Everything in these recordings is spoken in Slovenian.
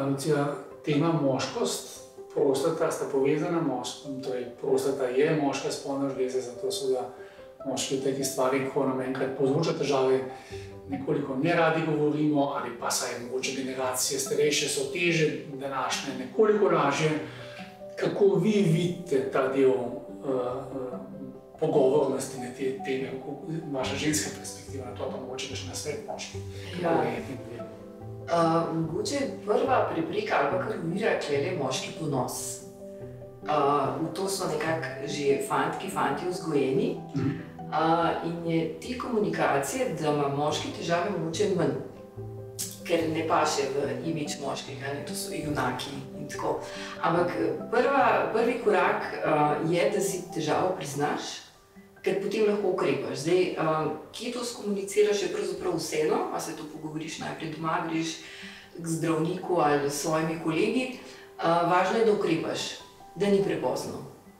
Lucija, tema moškost, prostata sta povezana, torej prostata je moška spolna žleza, zato so da moški v takih stvarih, ko nam enkrat povzroča težave, nekoliko ne radi govorimo, ali pa saj mogoče generacije starejše so teže, današnje nekoliko lažje. Kako vi vidite ta del pogovornosti na te teme, vaša ženska perspektiva na to, pa mogoče da še na svet moški? Mogoče prva prepreka ali pa kar umira tlele moški ponos. V to so nekako že fanti vzgojeni. In je te komunikacije, da ima moški težave mogoče manj, ker ne paše v imidž moškega, to so junaki in tako. Ampak prvi korak je, da si težavo priznaš, ker potem lahko ukrepaš. Zdaj, kje to skomuniciraš, je pravzaprav vseeno, a se to pogovoriš najprej doma, greš k zdravniku ali s svojimi kolegi. Važno je, da ukrepaš, da ni prepozno.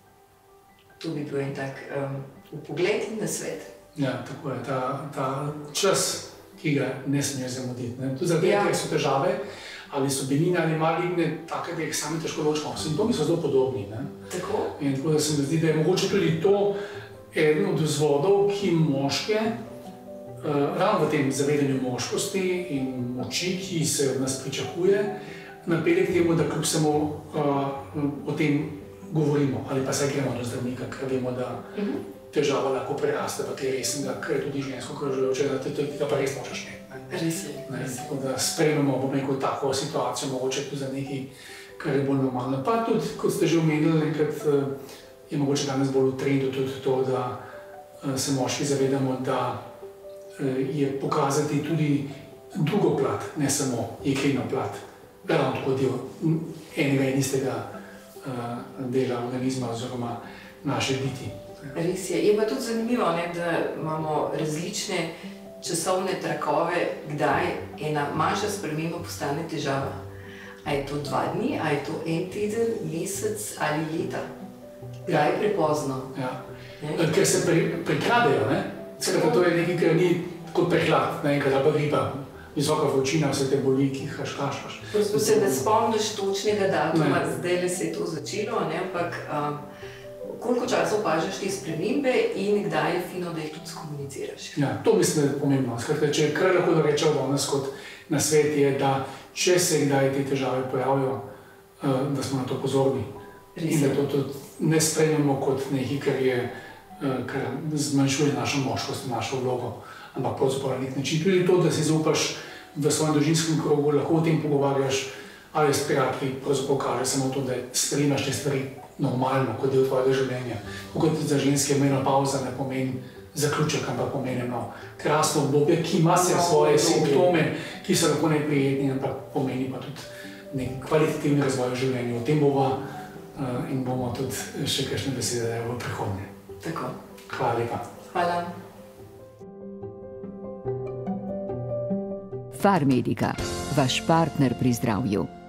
To bi bil en tak vpogled in nasvet. Ja, tako je. Ta čas, ki ga ne smeš zamuditi. Tudi zaradi tega, ker so težave, ali so benigne ali maligne, take, da jih sami težko ločimo. Simptomi so zelo podobni. Tako? In tako da se mi zdi, da je mogoče tudi to eden od vzvodov, ki moške, ravno v tem zavedanju moškosti in moči, ki se od nas pričakuje, napelje k temu, da kljub samo o tem govorimo, ali pa saj gremo do zdravnika, ker vemo, da težava lahko preraste, pa kaj resnega, ker je tudi žensko, kar želoče, da tega pa res močeš ne. Res je. Tako da sprejmemo, bom rekel, tako situacijo, mogoče tudi za nekaj, kar je bolj normalno. Pa tudi, kot ste že omenili, enkrat je mogoče danes bolj v trendu tudi to, da se moški zavedamo, da je pokazati tudi drugo plat, ne samo jekleno plat. Ravno tako del enega in istega dela organizma oziroma naše biti. Res je. Je pa tudi zanimivo, da imamo različne časovne trakove, kdaj ena manjša sprememba postane težava. A je to 2 dni, a je to 1 teden, mesec ali leta? Kdaj je prepozno? Ker se prikradejo, skratka, to je nekaj, kar ni kot prehlad, naenkrat ali pa gripa. Visoka vročina, vse te boli, ki jih kaškaš. Prosto se ne spomniš točnega datuma, zdaj se je to začelo, ampak koliko časa opažaš te spremembe in kdaj je fino, da jih tudi skomuniciraš? Ja, to mislim, da je pomembno. Skratka, če kar lahko da rečejo danes kot na svet je, da če se kdaj te težave pojavijo, da smo na to pozorni. In da to tudi ne sprejmemo kot nekaj, kar zmanjšuje našo moškost, našo vlogo, ampak pravzaprav na nek način. Tudi to, da si zaupaš v svojem družinskem krogu, lahko o tem pogovarjaš, ali s prijatelji, pravzaprav kaže samo to, da sprejmaš te stvari normalno, kot del tvojega življenja. Kot za ženske menopavza ne pomeni zaključek, ampak pomeni krasno obdobje, ki ima svoje simptome, ki so lahko neprijetni, ampak pomeni pa tudi nek kvalitativni razvoj v življenju. O tem bova in bomo tudi še kakšne besede v prihodnje. Tako. Hvala lepa. Hvala. Farmedica, vaš partner pri zdravju.